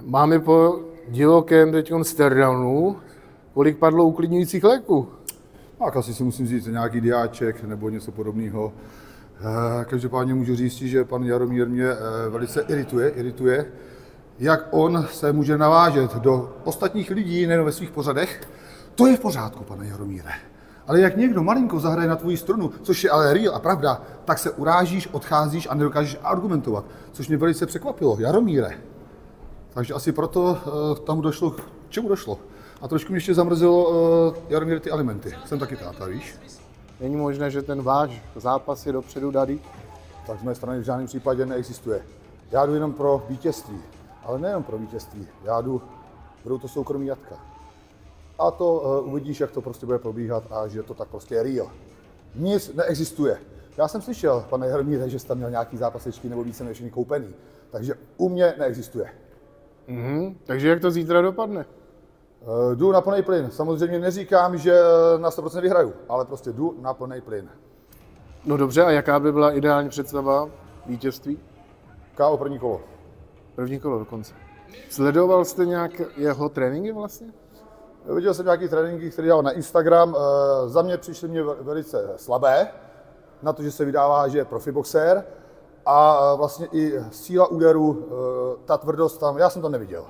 Máme po divokém teď staredownu, kolik padlo uklidňujících léků? Tak asi si musím říct nějaký diáček nebo něco podobného. Každopádně můžu říct, že pan Jaromír mě velice irituje, jak on se může navážet do ostatních lidí, nejen ve svých pořadech. To je v pořádku, pane Jaromíre. Ale jak někdo malinko zahraje na tvoji strunu, což je ale real a pravda, tak se urážíš, odcházíš a nedokážeš argumentovat, což mě velice překvapilo. Jaromíre. Takže asi proto tam došlo, k čemu došlo. A trošku mě ještě zamrzelo, Jaromíre, ty alimenty. Jsem taky táta, víš? Není možné, že ten váš zápas je dopředu daný? Tak z mé strany v žádném případě neexistuje. Já jdu jenom pro vítězství, ale nejen pro vítězství. Budou to soukromí jatka. A to uvidíš, jak to prostě bude probíhat a že to tak prostě je real. Nic neexistuje. Já jsem slyšel, pane Jaromíre, že jste tam měl nějaký zápasečky nebo více než koupený. Takže u mě neexistuje. Takže jak to zítra dopadne? Jdu na plný plyn. Samozřejmě neříkám, že na 100% vyhraju, ale prostě jdu na plný plyn. No dobře, a jaká by byla ideální představa vítězství? KO první kolo. První kolo dokonce. Sledoval jste nějak jeho tréninky vlastně? Viděl jsem nějaké tréninky, které dělal na Instagram. Za mě přišly mě velice slabé, na to, že se vydává, že je profiboxer. A vlastně i síla úderu, ta tvrdost tam, já jsem to neviděl.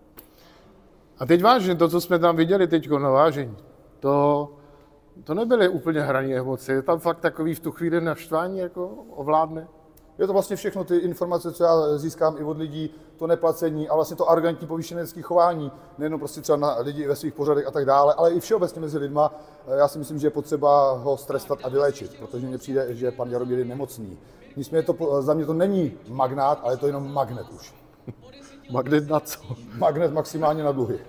A teď vážně, to, co jsme tam viděli teď na vážení, to nebyly úplně hraní emoce, je tam fakt takový v tu chvíli naštvání jako ovládne? Je to vlastně všechno ty informace, co já získám i od lidí, to neplacení a vlastně to arrogantní povýšenecké chování, nejenom prostě třeba na lidi ve svých pořadech a tak dále, ale i všeobecně mezi lidma. Já si myslím, že je potřeba ho strestat a vyléčit, protože mně přijde, že pan Jaromír je nemocný. Nicméně za mě to není magnát, ale je to jenom magnet už. Magnet na co? Magnet maximálně na dluhy.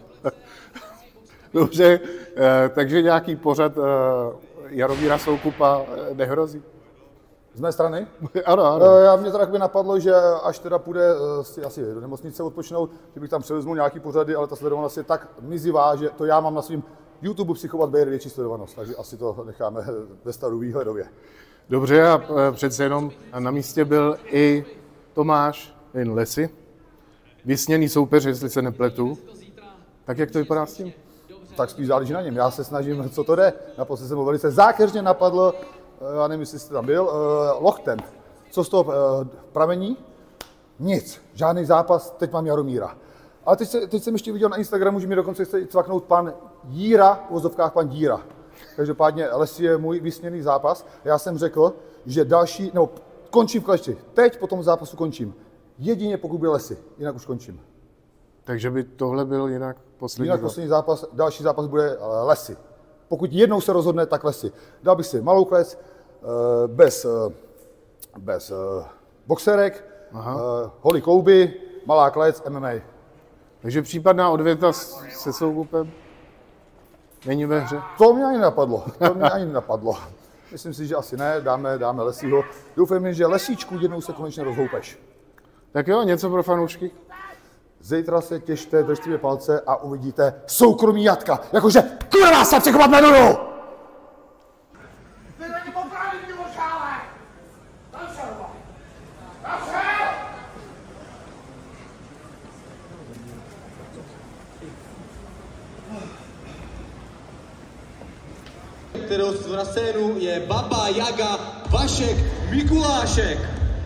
Dobře, takže nějaký pořad Jaromíra Soukupa nehrozí? Z mé strany? Ano. Mě teda napadlo, že až teda půjde si asi do nemocnice odpočinout, že bych tam převezmul nějaký pořady, ale ta sledovanost je tak mizivá, že to já mám na svém YouTube psychovat Bayer větší sledovanost, takže asi to necháme ve stavu výhledově. Dobře, a přece jenom na místě byl i Tomáš Lesy, vysněný soupeř, jestli se nepletu. Tak jak to vypadá s tím? Tak spíš záleží na něm. Já se snažím, co to jde. Naposledy jsem ho velice zákeřně napadl, já nevím, jestli jste tam byl, lochtem. Co z toho pramení? Nic. Žádný zápas, teď mám Jaromíra. Ale teď jsem ještě viděl na Instagramu, že mi dokonce chce cvaknout pan Jíra, v vozovkách pan Díra. Každopádně Lesy je můj vysněný zápas. Já jsem řekl, že končím v kleči. Teď po tom zápasu končím. Jedině pokud byl Lesy, jinak už končím. Takže by tohle byl jinak poslední zápas? Další zápas bude Lesy. Pokud jednou se rozhodne, tak Lesy. Dal bych si malou klec, bez boxerek, holý klouby, malá klec, MMA. Takže případná odvěta se Soukupem není ve hře? To mě ani napadlo. Myslím si, že asi ne, dáme Lesího. Doufám, že Lesíčku jednou se konečně rozhoupeš. Tak jo, něco pro fanoušky. Zítra se těšte, držte mi palce a uvidíte soukromí jatka. Jakože kurva se přechovat jmenuju! Ty není popravit, ty vošále! Tam se hrba! Tam se! Kterou na scénu je Baba Jaga Vašek Mikulášek.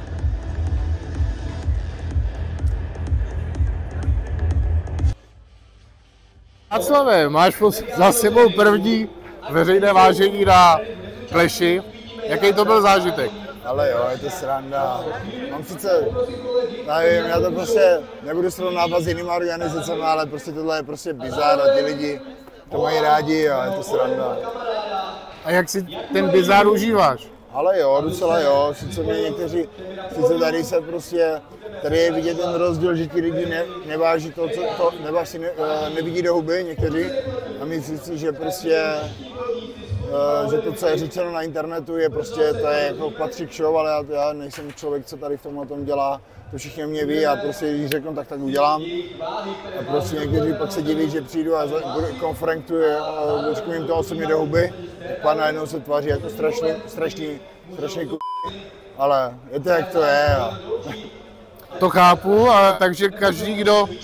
Václave, máš za sebou první veřejné vážení na Kleši. Jaký to byl zážitek? Ale jo, je to sranda. Mám sice, nevím, já to prostě nebudu srovnávat s jinýma organizacemi, ale prostě tohle je prostě bizár a ty lidi to mají rádi a je to sranda. A jak si ten bizár užíváš? Ale jo, docela jo, sice tady se prostě, tady je vidět ten rozdíl, že ti lidi neváží to, nevidí do huby někteří a myslí si, že prostě, že to, co je řečeno na internetu, je prostě, to je jako patří k show, ale já nejsem člověk, co tady v tomhle tom dělá, to všichni mě ví a prostě když řeknu, tak udělám. A prostě někteří pak se diví, že přijdu a konfrontuji, očku jim to osobně do huby, tak pan najednou se tváří jako strašný ale je to jak to je. To chápu, ale takže každý, kdo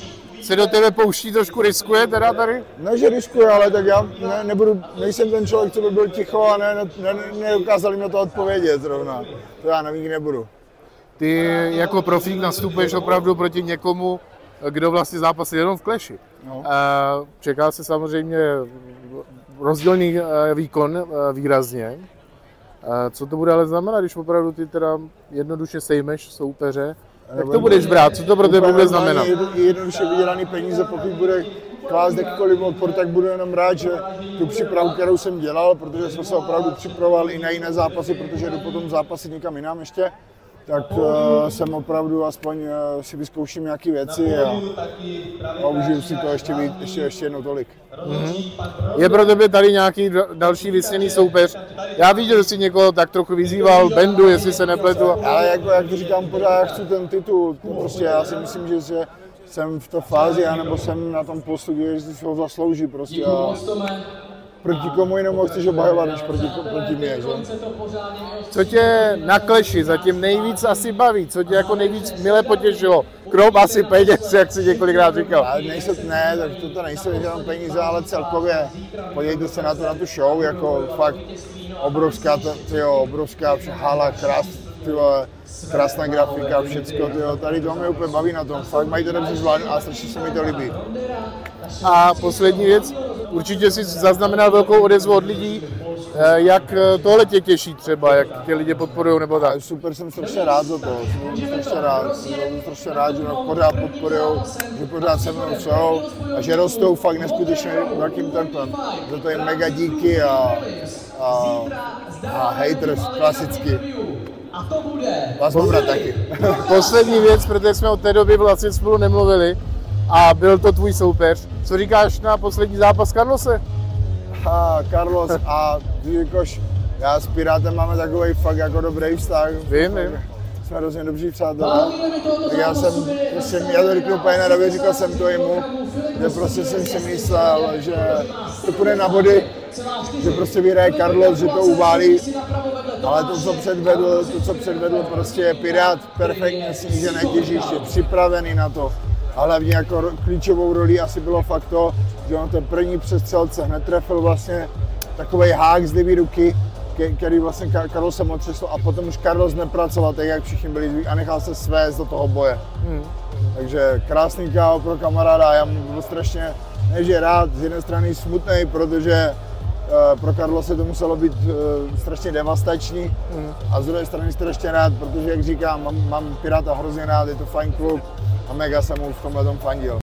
se do tebe pouští, trošku riskuje teda tady? Ne, že riskuje, ale tak já nejsem ten člověk, co by byl ticho a nedokázal jim na to odpovědět zrovna. To já navíc nebudu. Ty jako profík nastupuješ opravdu proti někomu, kdo vlastně zápasí jenom v kleši. No. Čeká se samozřejmě rozdílný výkon výrazně. Co to bude ale znamenat, když opravdu ty teda jednoduše sejmeš soupeře? Jak to budeš brát? Co to pro tebe bude znamenat? Jednoduše vydělaný peníze, pokud bude klást jakýkoliv odpor, tak budu jenom rád, že tu přípravu, kterou jsem dělal, protože jsem se opravdu připravoval i na jiné zápasy, protože jdu potom zápasy někam jinam ještě, tak jsem opravdu aspoň si vyzkouším nějaké věci a užiju si to ještě jednou tolik. Je pro tebe tady nějaký další vysněný soupeř? Já viděl, že jsi někoho tak trochu vyzýval, Bendu, jestli se nepletu. Ale jako, jak říkám, pořád já chci ten titul, prostě já si myslím, že jsem v té fázi, anebo jsem na tom postu, kde si ho zaslouží prostě. A proti komu jinému chceš obhajovat, než proti mě, že? Co tě na kleši zatím nejvíc asi baví? Co tě jako nejvíc mile potěšilo? Krom asi peněz, jak jsi několikrát říkal. Ne, tak to nejsou jenom peníze, ale celkově podívejte se na tu show, jako fakt obrovská hala, krásná grafika, všecko, tady to mě úplně baví na tom, fakt mají to dobře zvládnout a strašně se mi to líbí. A poslední věc, určitě si zaznamenal velkou odezvu od lidí, jak tohle tě těší třeba, jak tě lidi podporují nebo tak. Super, jsem strašně rád za to, jsem strašně rád, že mě pořád podporujou, že pořád se mnou jsou a že rostou fakt neskutečně velkým tempem. Za to jim mega díky a haters klasicky. Vás mám rád taky. Poslední věc, protože jsme od té doby vlastně spolu nemluvili a byl to tvůj soupeř. Co říkáš na poslední zápas Carlose? Carlos a jakož já s Pirátem máme takový fakt jako dobrý vztah. Vím. Jsme hrozně dobří přátelé. Tak já to řeknu úplně nervě, říkal jsem to jemu, že prostě jsem si myslel, že to půjde na body, že prostě vyhraje Carlos, že to uválí. Ale to, co předvedl prostě Pirát, perfektně snížené těžiště, připravený na to. A hlavně jako klíčovou roli asi bylo fakt to, že on ten první přestřelce hned trefil vlastně takovej hák z levý ruky, který vlastně Carlosem otřesl a potom už Carlos nepracoval tak, jak všichni byli zvyklí a nechal se svést do toho boje. Takže krásný KO pro kamaráda, já mu byl strašně, neže rád, z jedné strany smutný, protože pro Carlose to muselo být strašně devastační a z druhé strany strašně rád, protože jak říkám, mám Piráta hrozně rád, je to fajn klub a mega jsem mu v tomhle tom fandil.